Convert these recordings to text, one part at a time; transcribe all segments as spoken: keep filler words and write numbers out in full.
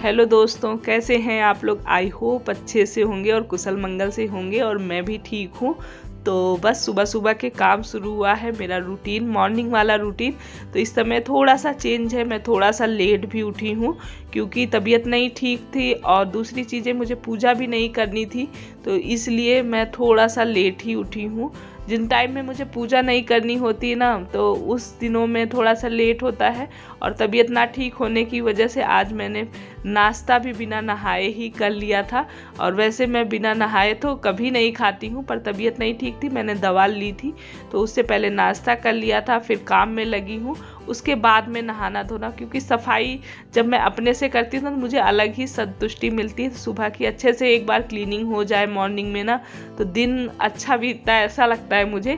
Hello दोस्तों, कैसे हैं आप लोग। आई होप अच्छे से होंगे और कुशल मंगल से होंगे और मैं भी ठीक हूँ। तो बस सुबह सुबह के काम शुरू हुआ है मेरा रूटीन, मॉर्निंग वाला रूटीन। तो इस समय थोड़ा सा चेंज है, मैं थोड़ा सा लेट भी उठी हूँ क्योंकि तबीयत नहीं ठीक थी और दूसरी चीज़ें मुझे पूजा भी नहीं करनी थी, तो इसलिए मैं थोड़ा सा लेट ही उठी हूँ। जिन टाइम में मुझे पूजा नहीं करनी होती है ना, तो उस दिनों में थोड़ा सा लेट होता है। और तबीयत ना ठीक होने की वजह से आज मैंने नाश्ता भी बिना नहाए ही कर लिया था। और वैसे मैं बिना नहाए तो कभी नहीं खाती हूँ, पर तबीयत नहीं ठीक थी, मैंने दवा ली थी, तो उससे पहले नाश्ता कर लिया था, फिर काम में लगी हूँ। उसके बाद में नहाना धोना, क्योंकि सफाई जब मैं अपने से करती हूँ तो मुझे अलग ही संतुष्टि मिलती है। सुबह की अच्छे से एक बार क्लीनिंग हो जाए मॉर्निंग में ना, तो दिन अच्छा बीतता है, ऐसा लगता है मुझे।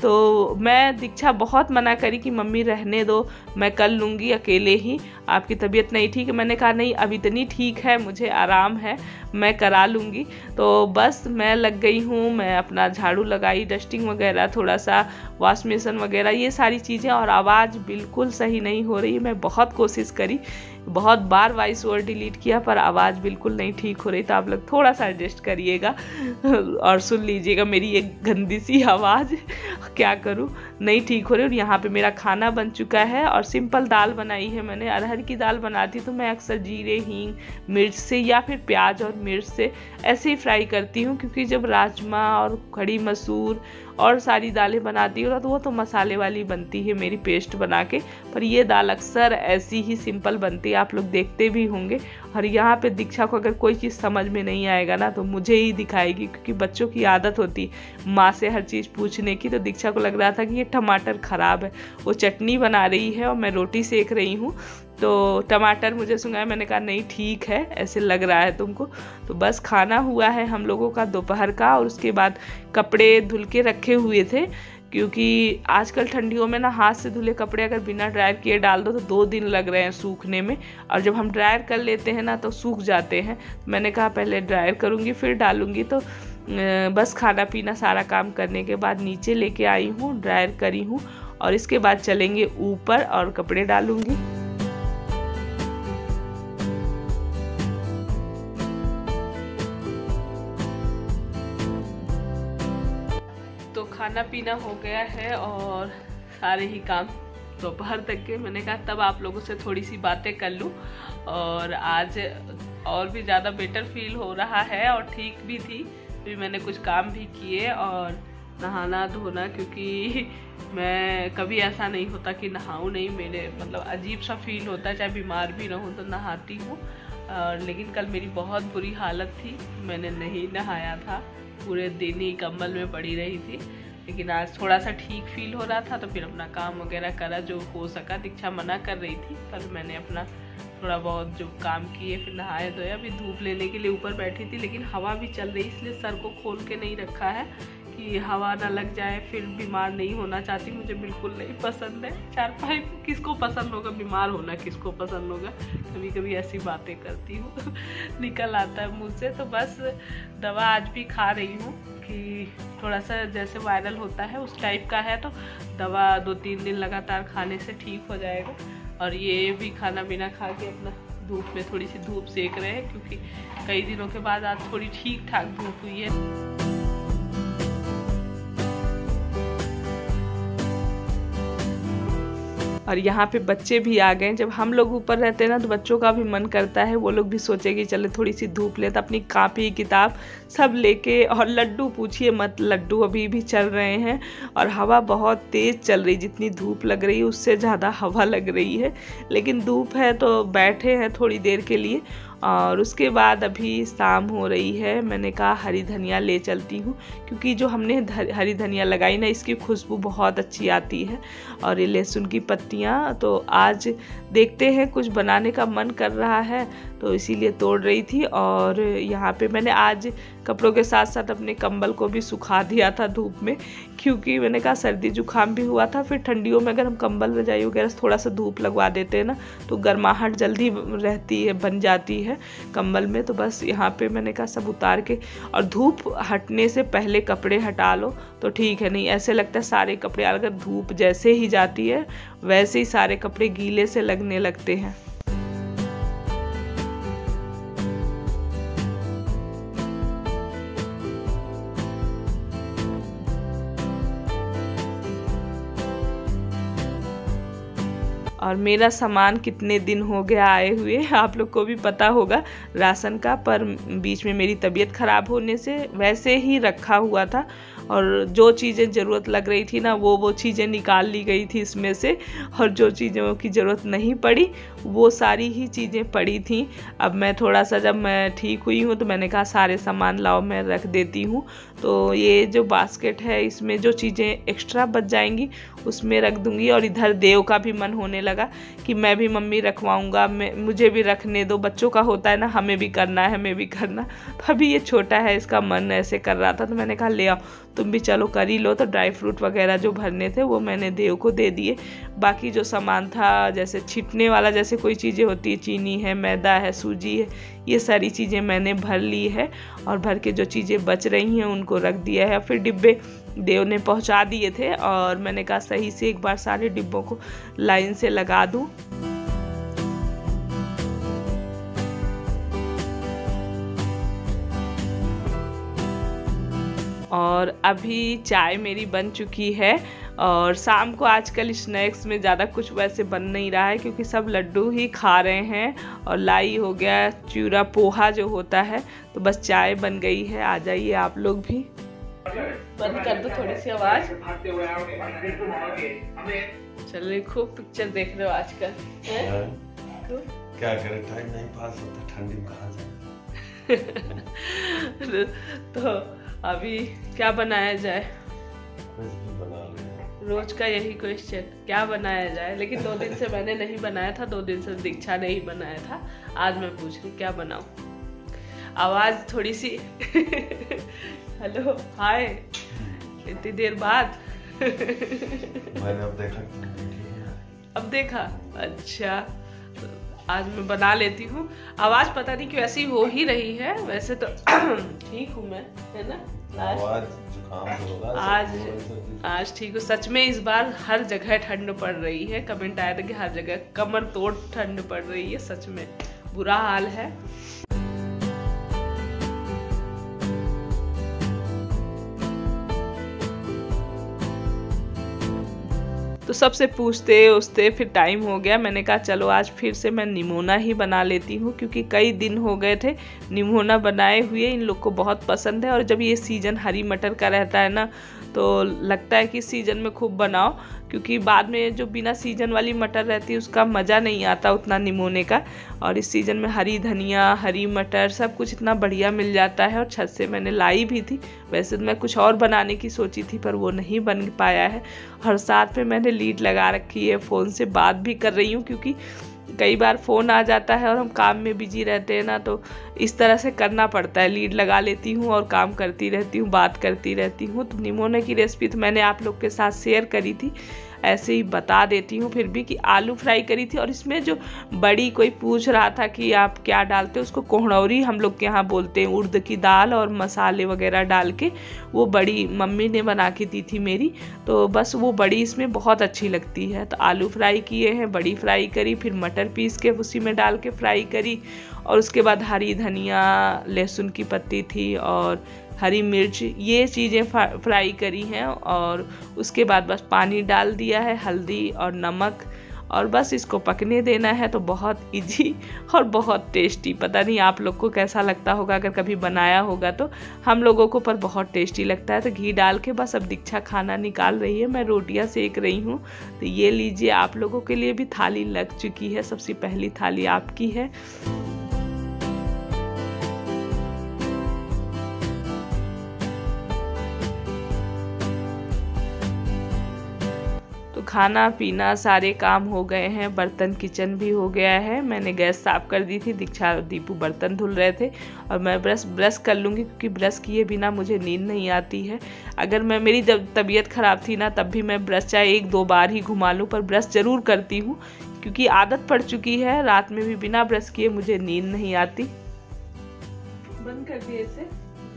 तो मैं दीक्षा बहुत मना करी कि मम्मी रहने दो, मैं कर लूँगी अकेले ही, आपकी तबीयत नहीं ठीक है। मैंने कहा नहीं, अब इतनी ठीक है, मुझे आराम है, मैं करा लूँगी। तो बस मैं लग गई हूँ, मैं अपना झाड़ू लगाई, डस्टिंग वगैरह, थोड़ा सा वॉश बेसिन वगैरह, ये सारी चीज़ें। और आवाज़ बिल्कुल सही नहीं हो रही, मैं बहुत कोशिश करी, बहुत बार वॉइस ओवर डिलीट किया, पर आवाज़ बिल्कुल नहीं ठीक हो रही। तो आप लोग थोड़ा सा एडजस्ट करिएगा और सुन लीजिएगा मेरी एक गंदी सी आवाज़। क्या करूँ, नहीं ठीक हो रही। और यहाँ पे मेरा खाना बन चुका है और सिंपल दाल बनाई है मैंने। अरहर की दाल बनाती तो मैं अक्सर जीरे, हींग, मिर्च से या फिर प्याज और मिर्च से ऐसे ही फ्राई करती हूँ, क्योंकि जब राजमा और खड़ी मसूर और सारी दालें बनाती हूँ तो वो तो मसाले वाली बनती है मेरी पेस्ट बना के, पर ये दाल अक्सर ऐसी ही सिंपल बनती है, आप लोग देखते भी होंगे। और यहाँ पे दीक्षा को अगर कोई चीज़ समझ में नहीं आएगा ना, तो मुझे ही दिखाएगी, क्योंकि बच्चों की आदत होती माँ से हर चीज़ पूछने की। तो दीक्षा को लग रहा था कि ये टमाटर ख़राब है, वो चटनी बना रही है और मैं रोटी सेक रही हूँ, तो टमाटर मुझे सुनाया, मैंने कहा नहीं ठीक है, ऐसे लग रहा है तुमको। तो बस खाना हुआ है हम लोगों का दोपहर का, और उसके बाद कपड़े धुल के रखे हुए थे, क्योंकि आजकल ठंडियों में ना हाथ से धुले कपड़े अगर बिना ड्रायर किए डाल दो तो दो दिन लग रहे हैं सूखने में, और जब हम ड्रायर कर लेते हैं ना तो सूख जाते हैं। मैंने कहा पहले ड्रायर करूँगी फिर डालूँगी। तो बस खाना पीना सारा काम करने के बाद नीचे लेके आई हूँ, ड्रायर करी हूँ, और इसके बाद चलेंगे ऊपर और कपड़े डालूँगी। तो खाना पीना हो गया है और सारे ही काम दोपहर तक के, मैंने कहा तब आप लोगों से थोड़ी सी बातें कर लूँ। और आज और भी ज़्यादा बेटर फील हो रहा है और ठीक भी थी, फिर मैंने कुछ काम भी किए और नहाना धोना, क्योंकि मैं कभी ऐसा नहीं होता कि नहाऊँ नहीं, मेरे मतलब अजीब सा फील होता है, चाहे बीमार भी रहूँ तो नहाती हूँ। लेकिन कल मेरी बहुत बुरी हालत थी, मैंने नहीं नहाया था, पूरे दिन ही कंबल में पड़ी रही थी। लेकिन आज थोड़ा सा ठीक फील हो रहा था तो फिर अपना काम वगैरह करा जो हो सका। दीक्षा मना कर रही थी, पर मैंने अपना थोड़ा बहुत जो काम किए, फिर नहाए धोए। अभी धूप लेने के लिए ऊपर बैठी थी, लेकिन हवा भी चल रही, इसलिए सर को खोल के नहीं रखा है कि हवा ना लग जाए, फिर बीमार नहीं होना चाहती, मुझे बिल्कुल नहीं पसंद है। चारपाई किसको पसंद होगा, बीमार होना किसको पसंद होगा। कभी कभी ऐसी बातें करती हूँ निकल आता है मुँह से। तो बस दवा आज भी खा रही हूँ कि थोड़ा सा जैसे वायरल होता है उस टाइप का है, तो दवा दो तीन दिन लगातार खाने से ठीक हो जाएगा। और ये भी खाना पीना खा के अपना धूप में थोड़ी सी धूप सेक रहे हैं, क्योंकि कई दिनों के बाद आज थोड़ी ठीक ठाक धूप हुई है। और यहाँ पे बच्चे भी आ गए। जब हम लोग ऊपर रहते हैं ना, तो बच्चों का भी मन करता है, वो लोग भी सोचे कि चले थोड़ी सी धूप ले, तो अपनी कापी किताब सब लेके। और लड्डू पूछिए मत, लड्डू अभी भी चल रहे हैं और हवा बहुत तेज़ चल रही, जितनी धूप लग रही है उससे ज़्यादा हवा लग रही है। लेकिन धूप है तो बैठे हैं थोड़ी देर के लिए। और उसके बाद अभी शाम हो रही है, मैंने कहा हरी धनिया ले चलती हूँ, क्योंकि जो हमने हरी धनिया लगाई ना, इसकी खुशबू बहुत अच्छी आती है। और ये लहसुन की पत्तियाँ, तो आज देखते हैं, कुछ बनाने का मन कर रहा है तो इसीलिए तोड़ रही थी। और यहाँ पे मैंने आज कपड़ों के साथ साथ अपने कंबल को भी सुखा दिया था धूप में, क्योंकि मैंने कहा सर्दी जुकाम भी हुआ था। फिर ठंडियों में अगर हम कंबल रजाई वगैरह से थोड़ा सा धूप लगवा देते हैं ना, तो गर्माहट जल्दी रहती है, बन जाती है कंबल में। तो बस यहाँ पे मैंने कहा सब उतार के, और धूप हटने से पहले कपड़े हटा लो तो ठीक है, नहीं ऐसे लगता है सारे कपड़े, अगर धूप जैसे ही जाती है वैसे ही सारे कपड़े गीले से लगने लगते हैं। और मेरा सामान कितने दिन हो गया आए हुए आप लोग को भी पता होगा राशन का, पर बीच में मेरी तबीयत ख़राब होने से वैसे ही रखा हुआ था और जो चीज़ें ज़रूरत लग रही थी ना वो वो चीज़ें निकाल ली गई थी इसमें से, और जो चीज़ों की ज़रूरत नहीं पड़ी वो सारी ही चीज़ें पड़ी थी। अब मैं थोड़ा सा जब मैं ठीक हुई हूँ तो मैंने कहा सारे सामान लाओ मैं रख देती हूँ। तो ये जो बास्केट है इसमें जो चीज़ें एक्स्ट्रा बच जाएंगी उसमें रख दूँगी। और इधर देव का भी मन होने लगा कि मैं भी मम्मी रखवाऊँगा, मैं मुझे भी रखने दो, बच्चों का होता है ना हमें भी करना है हमें भी करना। तो अभी ये छोटा है इसका मन ऐसे कर रहा था तो मैंने कहा ले आओ तुम भी चलो कर ही लो। तो ड्राई फ्रूट वगैरह जो भरने थे वो मैंने देव को दे दिए। बाकी जो सामान था जैसे छिटने वाला जैसे कोई चीज़ें होती है, चीनी है, मैदा है, सूजी है, ये सारी चीज़ें मैंने भर ली है और भर के जो चीज़ें बच रही हैं उनको रख दिया है। फिर डिब्बे देव ने पहुंचा दिए थे और मैंने कहा सही से एक बार सारे डिब्बों को लाइन से लगा दूं। और अभी चाय मेरी बन चुकी है और शाम को आजकल स्नैक्स में ज़्यादा कुछ वैसे बन नहीं रहा है क्योंकि सब लड्डू ही खा रहे हैं और लाई हो गया, चूरा पोहा जो होता है, तो बस चाय बन गई है। आ जाइए आप लोग भी। बंद कर दो थोड़ी सी आवाज़। चलिए खूब पिक्चर देख रहे हो आजकल है? तो क्या करें, टाइम नहीं पास होता, ठंडी में कहाँ जाए। तो अभी क्या बनाया जाए? कुछ भी बना ले। रोज का यही क्वेश्चन, क्या बनाया जाए? लेकिन दो दिन से मैंने नहीं बनाया था, दो दिन से दीक्षा ने ही बनाया था। आज मैं पूछ रही क्या बनाऊं। आवाज थोड़ी सी हेलो हाय, इतनी देर बाद मैंने अब देखा अब देखा अच्छा, तो आज मैं बना लेती हूँ। आवाज पता नहीं क्यों ऐसी हो ही रही है, वैसे तो ठीक हूँ मैं, है ना? आज होगा, आज आज ठीक हूँ सच में। इस बार हर जगह ठंड पड़ रही है, कमेंट आया था कि हर जगह कमर तोड़ ठंड पड़ रही है, सच में बुरा हाल है। तो सबसे पूछते उछते फिर टाइम हो गया, मैंने कहा चलो आज फिर से मैं निमोना ही बना लेती हूँ क्योंकि कई दिन हो गए थे निमोना बनाए हुए, इन लोग को बहुत पसंद है। और जब ये सीज़न हरी मटर का रहता है ना तो लगता है कि सीज़न में खूब बनाओ, क्योंकि बाद में जो बिना सीज़न वाली मटर रहती है उसका मज़ा नहीं आता उतना निमोने का। और इस सीज़न में हरी धनिया, हरी मटर सब कुछ इतना बढ़िया मिल जाता है। और छत से मैंने लाई भी थी, वैसे तो मैं कुछ और बनाने की सोची थी पर वो नहीं बन पाया है। और साथ में मैंने लीड लगा रखी है, फ़ोन से बात भी कर रही हूँ क्योंकि कई बार फ़ोन आ जाता है और हम काम में बिजी रहते हैं ना, तो इस तरह से करना पड़ता है। लीड लगा लेती हूँ और काम करती रहती हूँ, बात करती रहती हूँ। तो निमोने की रेसिपी तो मैंने आप लोग के साथ शेयर करी थी, ऐसे ही बता देती हूँ फिर भी कि आलू फ्राई करी थी। और इसमें जो बड़ी कोई पूछ रहा था कि आप क्या डालते, उसको कोहड़ौरी हम लोग के यहाँ बोलते हैं, उड़द की दाल और मसाले वगैरह डाल के वो बड़ी मम्मी ने बना के दी थी मेरी, तो बस वो बड़ी इसमें बहुत अच्छी लगती है। तो आलू फ्राई किए हैं, बड़ी फ्राई करी, फिर मटर पीस के उसी में डाल के फ्राई करी, और उसके बाद हरी धनिया, लहसुन की पत्ती थी और हरी मिर्च, ये चीज़ें फ्राई करी हैं। और उसके बाद बस पानी डाल दिया है, हल्दी और नमक, और बस इसको पकने देना है। तो बहुत इजी और बहुत टेस्टी, पता नहीं आप लोग को कैसा लगता होगा, अगर कभी बनाया होगा तो। हम लोगों को पर बहुत टेस्टी लगता है। तो घी डाल के बस अब दीक्षा खाना निकाल रही है, मैं रोटियां सेक रही हूँ। तो ये लीजिए, आप लोगों के लिए भी थाली लग चुकी है, सबसे पहली थाली आपकी है। खाना पीना सारे काम हो गए हैं, बर्तन किचन भी हो गया है। मैंने गैस साफ़ कर दी थी, दीक्षा और दीपू बर्तन धुल रहे थे, और मैं ब्रश ब्रश कर लूँगी क्योंकि ब्रश किए बिना मुझे नींद नहीं आती है। अगर मैं मेरी जब तबीयत ख़राब थी ना तब भी मैं ब्रश चाहे एक दो बार ही घुमा लूँ, पर ब्रश ज़रूर करती हूँ क्योंकि आदत पड़ चुकी है। रात में भी बिना ब्रश किए मुझे नींद नहीं आती। बंद कर दिए इसे,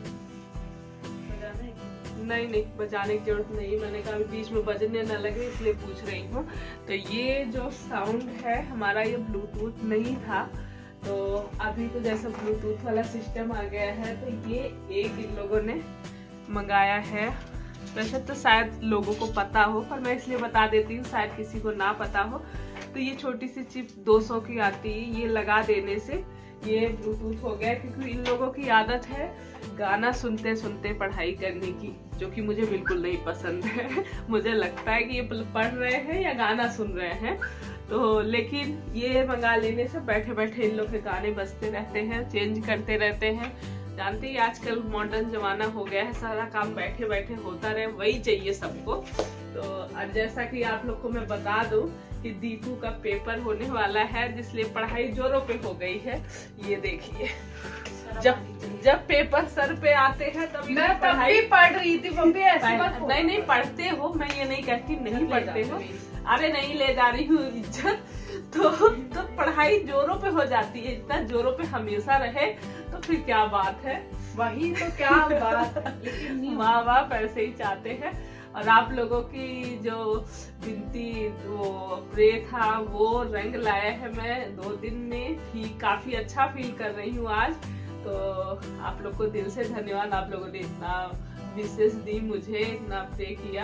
नहीं नहीं बजाने की जरूरत नहीं, मैंने कहा बीच में बजने न लगे इसलिए पूछ रही हूँ। तो ये जो साउंड है हमारा, ये ब्लूटूथ नहीं था, तो अभी तो जैसा ब्लूटूथ वाला सिस्टम आ गया है। तो ये एक इन लोगों ने मंगाया है, वैसे तो शायद लोगों को पता हो पर मैं इसलिए बता देती हूँ, शायद किसी को ना पता हो। तो ये छोटी सी चिप दो सौ की आती है, ये लगा देने से ये ब्लूटूथ हो गया, क्योंकि इन लोगों की आदत है गाना सुनते सुनते पढ़ाई करने की, जो कि मुझे बिल्कुल नहीं पसंद है। मुझे लगता है कि ये पढ़ रहे हैं या गाना सुन रहे हैं। तो लेकिन ये मंगा लेने से बैठे बैठे इन लोग के गाने बजते रहते हैं, चेंज करते रहते हैं। जानते ही आजकल मॉडर्न जमाना हो गया है, सारा काम बैठे बैठे होता रहे, वही चाहिए सबको। तो आज जैसा कि आप लोग को मैं बता दूं कि दीपू का पेपर होने वाला है, जिसलिए पढ़ाई जोरों पे हो गई है। ये देखिए, जब जब पेपर सर पे आते हैं तभी मैं पढ़ाई पढ़ रही थी मम्मी, ऐसी मत नहीं नहीं पढ़ते हो, मैं ये नहीं कहती नहीं पढ़ते हो, अरे नहीं ले जा रही हूँ इज्जत। तो तो पढ़ाई जोरों पे हो जाती है, इतना जोरों पे हमेशा रहे तो फिर क्या बात है, वही तो क्या बात है। लेकिन माँ बाप ऐसे ही चाहते हैं। और आप लोगों की जो बिनती वो प्रे था वो रंग लाया है, मैं दो दिन में ठीक काफी अच्छा फील कर रही हूँ आज। तो आप लोग को दिल से धन्यवाद, आप लोगों ने इतना विशेष दी मुझे, इतना प्रे किया।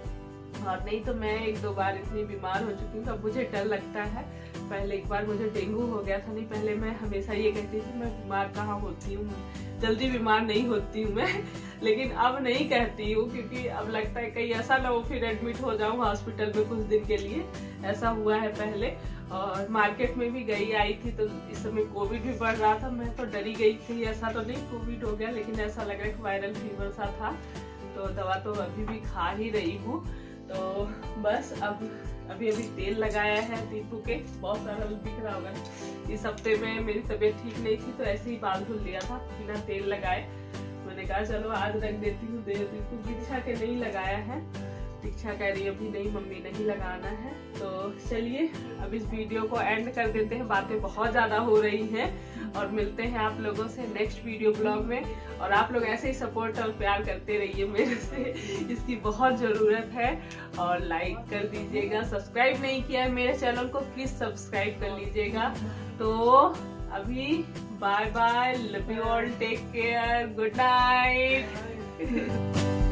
और नहीं तो मैं एक दो बार इतनी बीमार हो चुकी हूँ, अब मुझे डर लगता है। पहले एक बार मुझे डेंगू हो गया था, नहीं पहले मैं हमेशा ये कहती थी मैं बीमार कहाँ होती हूँ, जल्दी बीमार नहीं होती हूँ मैं। लेकिन अब नहीं कहती हूँ, क्योंकि अब लगता है कहीं ऐसा ना हो फिर एडमिट हो जाऊँ हॉस्पिटल में कुछ दिन के लिए। ऐसा हुआ है पहले। और मार्केट में भी गई आई थी तो इस समय कोविड भी बढ़ रहा था, मैं तो डरी गई थी। ऐसा तो नहीं कोविड हो गया, लेकिन ऐसा लग रहा है कि वायरल फीवर सा था। तो दवा तो अभी भी खा ही रही हूँ। तो बस अब अभी अभी तेल लगाया है दीपू के, बहुत सारा दिख रहा होगा। इस हफ्ते में मेरी तबीयत ठीक नहीं थी तो ऐसे ही बाल धुल लिया था बिना तेल लगाए। मैंने कहा चलो आज रख देती हूँ, दे देती हूँ। दीक्षा के नहीं लगाया है, दीक्षा कह रही है अभी नहीं मम्मी नहीं लगाना है। तो चलिए अब इस वीडियो को एंड कर देते हैं, बातें बहुत ज्यादा हो रही हैं। और मिलते हैं आप लोगों से नेक्स्ट वीडियो ब्लॉग में। और आप लोग ऐसे ही सपोर्ट और प्यार करते रहिए मेरे से, इसकी बहुत ज़रूरत है। और लाइक कर दीजिएगा, सब्सक्राइब नहीं किया है मेरे चैनल को प्लीज़ सब्सक्राइब कर लीजिएगा। तो अभी bye bye, love you all, take care, good night.